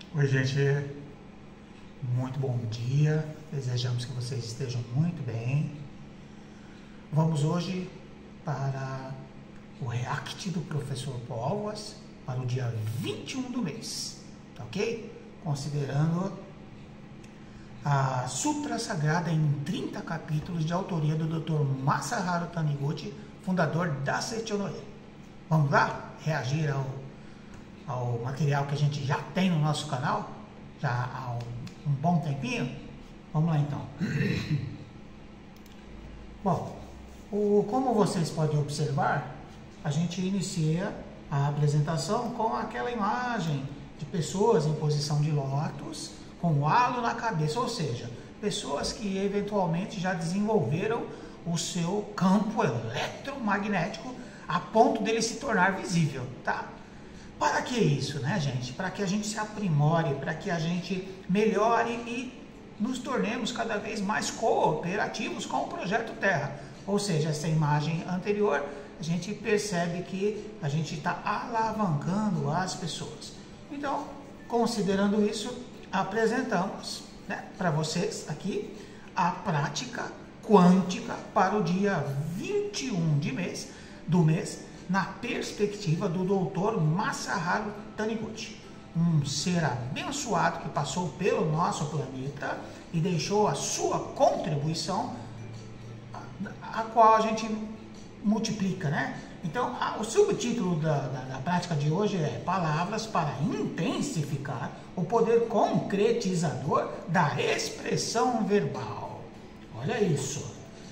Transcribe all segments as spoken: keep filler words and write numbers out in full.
Oi, gente, muito bom dia, desejamos que vocês estejam muito bem. Vamos hoje para o react do professor Povas para o dia vinte e um do mês, ok? Considerando a Sutra Sagrada em trinta capítulos de autoria do doutor Masaharu Taniguchi, fundador da Seichonoye. Vamos lá reagir ao ao material que a gente já tem no nosso canal, já há um, um bom tempinho. Vamos lá então. Bom, o, como vocês podem observar, a gente inicia a apresentação com aquela imagem de pessoas em posição de lótus, com o halo na cabeça, ou seja, pessoas que eventualmente já desenvolveram o seu campo eletromagnético a ponto dele se tornar visível, tá? Para que isso, né, gente? Para que a gente se aprimore, para que a gente melhore e nos tornemos cada vez mais cooperativos com o Projeto Terra. Ou seja, essa imagem anterior, a gente percebe que a gente está alavancando as pessoas. Então, considerando isso, apresentamos, né, para vocês aqui a prática quântica para o dia vinte e um de mês, do mês, na perspectiva do doutor Masaharu Taniguchi, um ser abençoado que passou pelo nosso planeta e deixou a sua contribuição, a, a qual a gente multiplica, né? Então, a, o subtítulo da, da, da prática de hoje é Palavras para intensificar o poder concretizador da expressão verbal. Olha isso!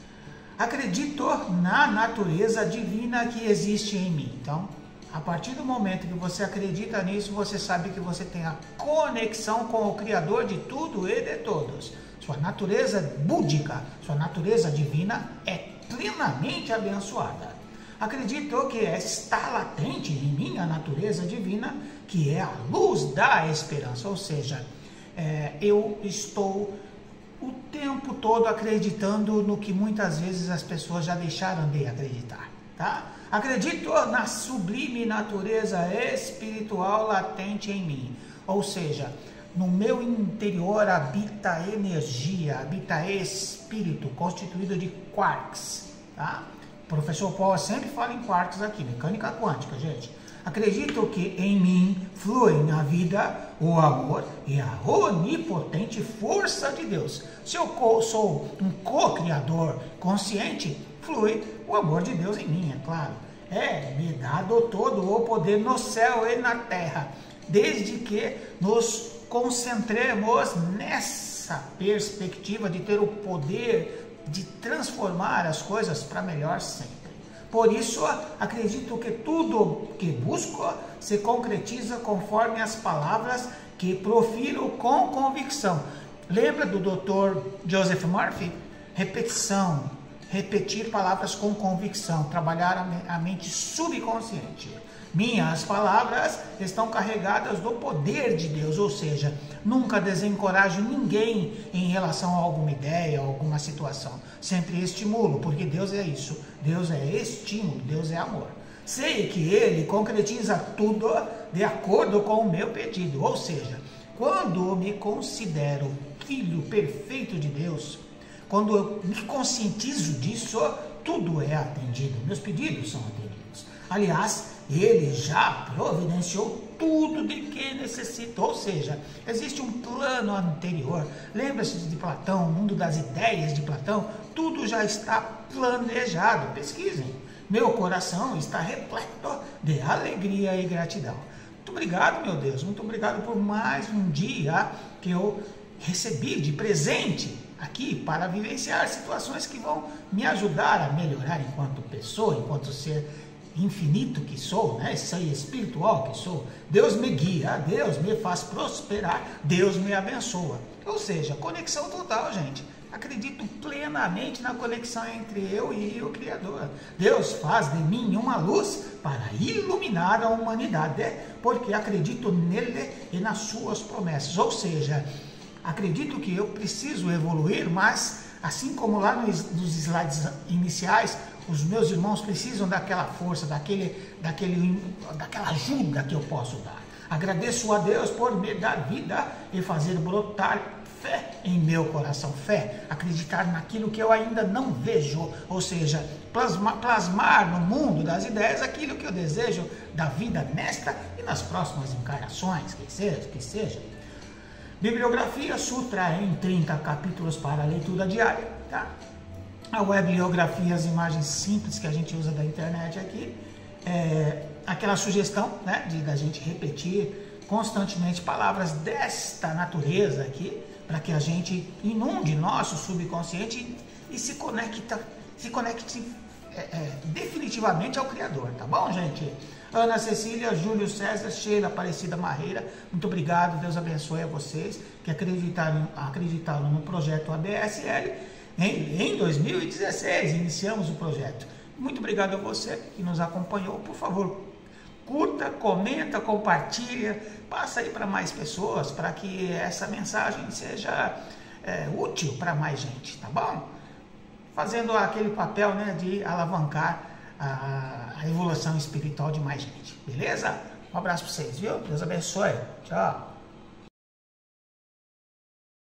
Acredito na natureza divina que existe em mim. Então, a partir do momento que você acredita nisso, você sabe que você tem a conexão com o Criador de tudo e de todos. Sua natureza búdica, sua natureza divina é plenamente abençoada. Acredito que está latente em mim a natureza divina, que é a luz da esperança. Ou seja, é, eu estou o tempo todo acreditando no que muitas vezes as pessoas já deixaram de acreditar, tá? Acredito na sublime natureza espiritual latente em mim, ou seja, no meu interior habita energia, habita espírito constituído de quarks, tá? O professor Paul sempre fala em quarks aqui, mecânica quântica, gente. Acredito que em mim fluem a vida, o amor e a onipotente força de Deus. Se eu sou um co-criador consciente, flui o amor de Deus em mim, é claro. É me dado todo o poder no céu e na terra, desde que nos concentremos nessa perspectiva de ter o poder de transformar as coisas para melhor sempre. Por isso, acredito que tudo que busco se concretiza conforme as palavras que profiro com convicção. Lembra do doutor Joseph Murphy? Repetição, repetir palavras com convicção, trabalhar a mente subconsciente. Minhas palavras estão carregadas do poder de Deus, ou seja, nunca desencorajo ninguém em relação a alguma ideia, alguma situação. Sempre estimulo, porque Deus é isso. Deus é estímulo, Deus é amor. Sei que Ele concretiza tudo de acordo com o meu pedido, ou seja, quando me considero filho perfeito de Deus, quando eu me conscientizo disso, tudo é atendido, meus pedidos são atendidos. Aliás, Ele já providenciou tudo de que necessita, ou seja, existe um plano anterior. Lembra-se de Platão, o mundo das ideias de Platão, tudo já está planejado. Pesquisem. Meu coração está repleto de alegria e gratidão. Muito obrigado, meu Deus, muito obrigado por mais um dia que eu recebi de presente aqui para vivenciar situações que vão me ajudar a melhorar enquanto pessoa, enquanto ser infinito que sou, né? Ser espiritual que sou. Deus me guia, Deus me faz prosperar, Deus me abençoa. Ou seja, conexão total, gente. Acredito plenamente na conexão entre eu e o Criador. Deus faz de mim uma luz para iluminar a humanidade, porque acredito nele e nas suas promessas. Ou seja, acredito que eu preciso evoluir, mas assim como lá nos, nos slides iniciais, os meus irmãos precisam daquela força, daquele, daquele, daquela ajuda que eu posso dar. Agradeço a Deus por me dar vida e fazer brotar fé em meu coração. Fé, acreditar naquilo que eu ainda não vejo, ou seja, plasma, plasmar no mundo das ideias aquilo que eu desejo da vida nesta e nas próximas encarnações, que seja, que seja. Bibliografia Sutra em trinta capítulos para leitura diária, tá? A webliografia, as imagens simples que a gente usa da internet aqui, é aquela sugestão, né, de da gente repetir constantemente palavras desta natureza aqui, para que a gente inunde nosso subconsciente e, e se conecta, se conecte é, é, definitivamente ao Criador, tá bom, gente? Ana Cecília, Júlio César, Sheila Aparecida Marreira, muito obrigado, Deus abençoe a vocês que acreditaram, acreditaram no projeto A B S L. Em, em dois mil e dezesseis, iniciamos o projeto. Muito obrigado a você que nos acompanhou. Por favor, curta, comenta, compartilha, passa aí para mais pessoas, para que essa mensagem seja é, útil para mais gente, tá bom? Fazendo aquele papel, né, de alavancar a, a evolução espiritual de mais gente, beleza? Um abraço para vocês, viu? Deus abençoe. Tchau.